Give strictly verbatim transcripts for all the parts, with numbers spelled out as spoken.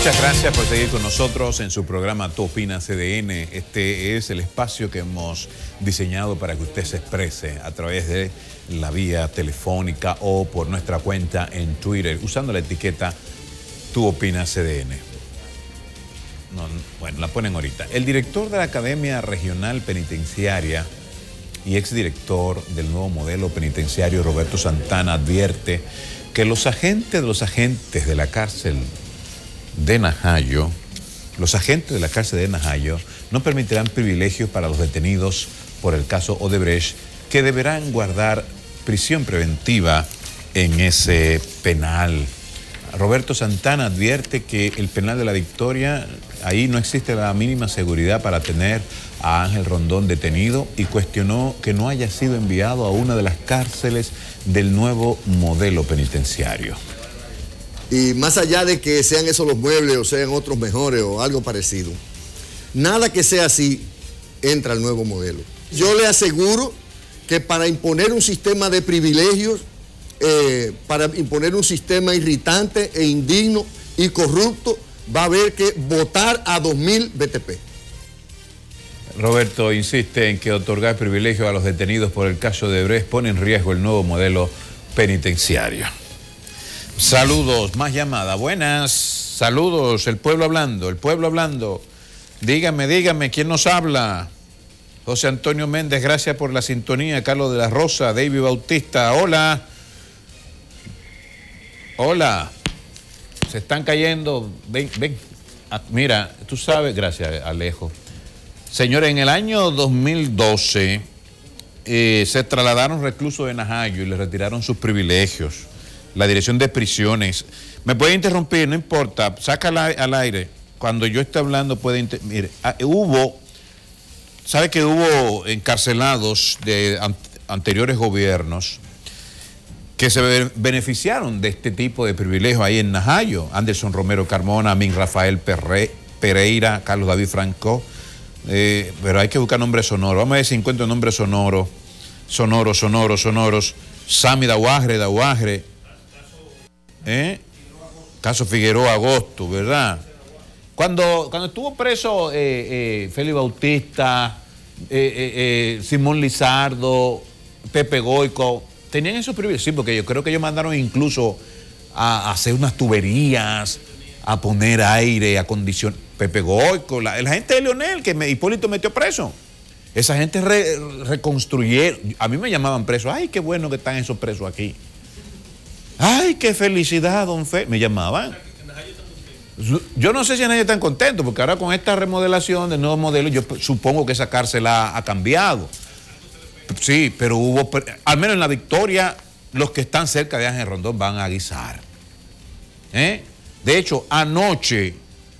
Muchas gracias por seguir con nosotros en su programa Tu Opina C D N. Este es el espacio que hemos diseñado para que usted se exprese a través de la vía telefónica o por nuestra cuenta en Twitter, usando la etiqueta Tu Opina C D N. No, bueno, la ponen ahorita. El director de la Academia Regional Penitenciaria y exdirector del nuevo modelo penitenciario, Roberto Santana, advierte que los agentes de los agentes de la cárcel de Najayo, los agentes de la cárcel de Najayo no permitirán privilegios para los detenidos por el caso Odebrecht, que deberán guardar prisión preventiva en ese penal. Roberto Santana advierte que el penal de La Victoria, ahí no existe la mínima seguridad para tener a Ángel Rondón detenido, y cuestionó que no haya sido enviado a una de las cárceles del nuevo modelo penitenciario. Y más allá de que sean esos los muebles o sean otros mejores o algo parecido, nada que sea así entra al nuevo modelo. Yo le aseguro que para imponer un sistema de privilegios, eh, para imponer un sistema irritante e indigno y corrupto, va a haber que votar a dos mil B T P. Roberto insiste en que otorgar privilegios a los detenidos por el caso de Odebrecht pone en riesgo el nuevo modelo penitenciario. Saludos, más llamada. Buenas, saludos, el pueblo hablando, el pueblo hablando. Dígame, dígame, ¿quién nos habla? José Antonio Méndez, gracias por la sintonía. Carlos de la Rosa, David Bautista, hola. Hola. Se están cayendo, ven, ven. Ah, mira, tú sabes, gracias Alejo. Señores, en el año dos mil doce eh, se trasladaron reclusos de Najayo y les retiraron sus privilegios. La dirección de prisiones. Me puede interrumpir, no importa, sácala al aire. Cuando yo esté hablando puede... Inter... Mire, ah, hubo, ¿sabe que hubo encarcelados de an anteriores gobiernos que se be beneficiaron de este tipo de privilegios ahí en Najayo? Anderson Romero Carmona, Min Rafael Perre, Pereira, Carlos David Franco, eh, pero hay que buscar nombres sonoros. Vamos a ver si encuentro nombres sonoros, sonoros, sonoros, sonoros. Sammy Daguagre, Daguagre. ¿Eh? Caso Figueroa Agosto, ¿verdad? Cuando, cuando estuvo preso eh, eh, Félix Bautista, eh, eh, eh, Simón Lizardo, Pepe Goico, tenían esos privilegios. Sí, porque yo creo que ellos mandaron incluso a, a hacer unas tuberías, a poner aire, a acondicionar. Pepe Goico, la, la gente de Leonel, que me, Hipólito metió preso. Esa gente re, reconstruyeron. A mí me llamaban preso. Ay, qué bueno que están esos presos aquí. Ay, qué felicidad, don Fe. Me llamaban. Yo no sé si nadie está contento, porque ahora con esta remodelación del nuevo modelo, yo supongo que esa cárcel ha, ha cambiado. Sí, pero hubo, al menos en La Victoria, los que están cerca de Ángel Rondón van a guisar. ¿Eh? De hecho, anoche,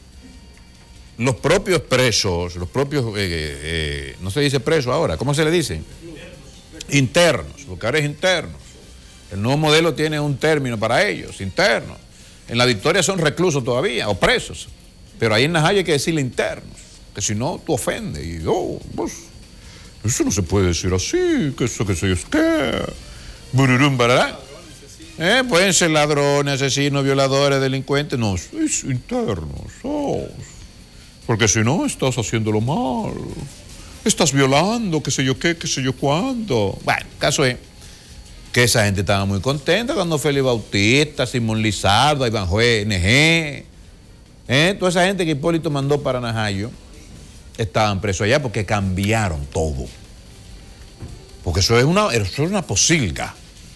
los propios presos, los propios, eh, eh, no se dice presos ahora, ¿cómo se le dice? Internos, porque ahora es internos. El nuevo modelo tiene un término para ellos, internos. En La Victoria son reclusos todavía, o presos. Pero ahí en Najayo hay que decirle internos, que si no, tú ofendes. Y oh, pues, eso no se puede decir así, que eso que soy usted. Bururum, ¿verdad? Eh, pueden ser ladrones, asesinos, violadores, delincuentes. No, es internos. Oh. Porque si no, estás haciéndolo mal. Estás violando, qué sé yo qué, qué sé yo cuándo. Bueno, caso es que esa gente estaba muy contenta cuando Félix Bautista, Simón Lizardo, Ivanhoe N G, ¿eh? Toda esa gente que Hipólito mandó para Najayo estaban presos allá porque cambiaron todo. Porque eso es una, eso es una posilga.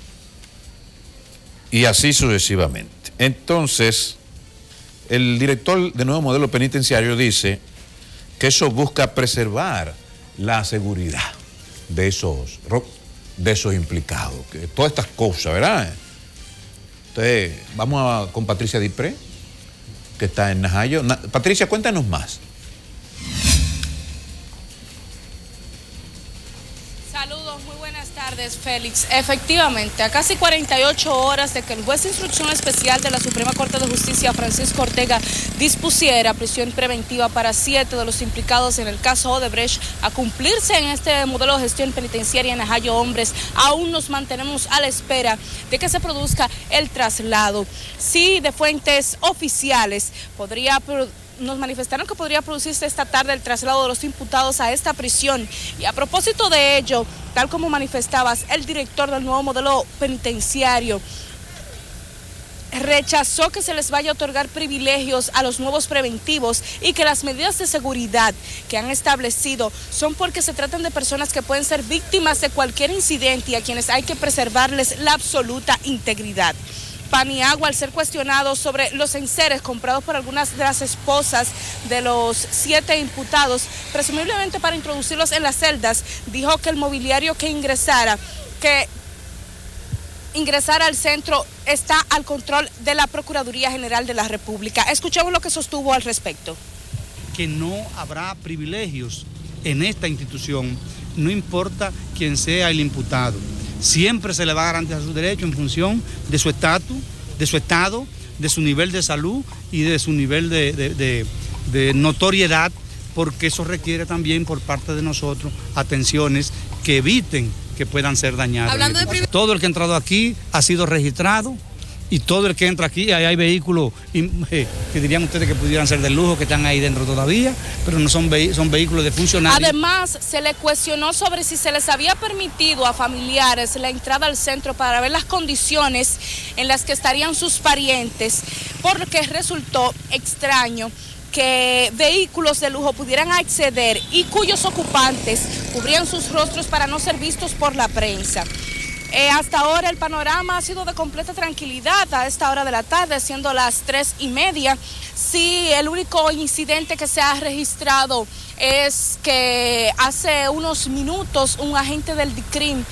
Y así sucesivamente. Entonces, el director de Nuevo Modelo Penitenciario dice que eso busca preservar la seguridad de esos... de esos implicados, que todas estas cosas, ¿verdad? Entonces, vamos a, con Patricia Dipré, que está en Najayo. Na, Patricia, cuéntanos más. Saludos, muy buenas tardes. tardes, Félix. Efectivamente, a casi cuarenta y ocho horas de que el juez de instrucción especial de la Suprema Corte de Justicia, Francisco Ortega, dispusiera prisión preventiva para siete de los implicados en el caso Odebrecht, a cumplirse en este modelo de gestión penitenciaria en Najayo Hombres, aún nos mantenemos a la espera de que se produzca el traslado. Sí, de fuentes oficiales, podría nos manifestaron que podría producirse esta tarde el traslado de los imputados a esta prisión. Y a propósito de ello, tal como manifestabas, el director del nuevo modelo penitenciario rechazó que se les vaya a otorgar privilegios a los nuevos preventivos y que las medidas de seguridad que han establecido son porque se tratan de personas que pueden ser víctimas de cualquier incidente y a quienes hay que preservarles la absoluta integridad. Paniagua, al ser cuestionado sobre los enseres comprados por algunas de las esposas de los siete imputados, presumiblemente para introducirlos en las celdas, dijo que el mobiliario que ingresara, que ingresara al centro está al control de la Procuraduría General de la República. Escuchemos lo que sostuvo al respecto. Que no habrá privilegios en esta institución, no importa quién sea el imputado. Siempre se le va a garantizar su derecho en función de su estatus, de su estado, de su nivel de salud y de su nivel de, de, de, de notoriedad, porque eso requiere también por parte de nosotros atenciones que eviten que puedan ser dañados. Hablando de... Todo el que ha entrado aquí ha sido registrado y todo el que entra aquí, ahí hay vehículos eh, que dirían ustedes que pudieran ser de lujo, que están ahí dentro todavía, pero no son, ve son vehículos de funcionarios. Además, se le cuestionó sobre si se les había permitido a familiares la entrada al centro para ver las condiciones en las que estarían sus parientes, porque resultó extraño que vehículos de lujo pudieran acceder y cuyos ocupantes cubrían sus rostros para no ser vistos por la prensa. Eh, hasta ahora el panorama ha sido de completa tranquilidad a esta hora de la tarde, siendo las tres y media. Sí, el único incidente que se ha registrado es que hace unos minutos un agente del D I C R I M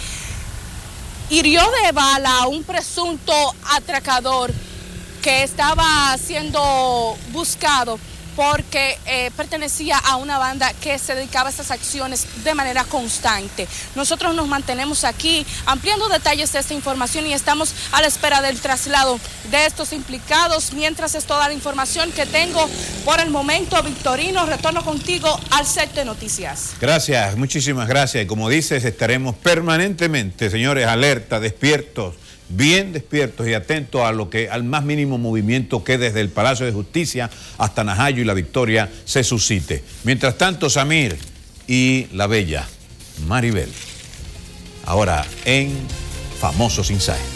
hirió de bala a un presunto atracador que estaba siendo buscado porque eh, pertenecía a una banda que se dedicaba a estas acciones de manera constante. Nosotros nos mantenemos aquí ampliando detalles de esta información y estamos a la espera del traslado de estos implicados. Mientras es toda la información que tengo por el momento, Victorino, retorno contigo al set de noticias. Gracias, muchísimas gracias. Y como dices, estaremos permanentemente, señores, alerta, despiertos, bien despiertos y atentos a lo que, al más mínimo movimiento que desde el Palacio de Justicia hasta Najayo y La Victoria se suscite. Mientras tanto, Samir y la bella Maribel, ahora en Famosos Insight.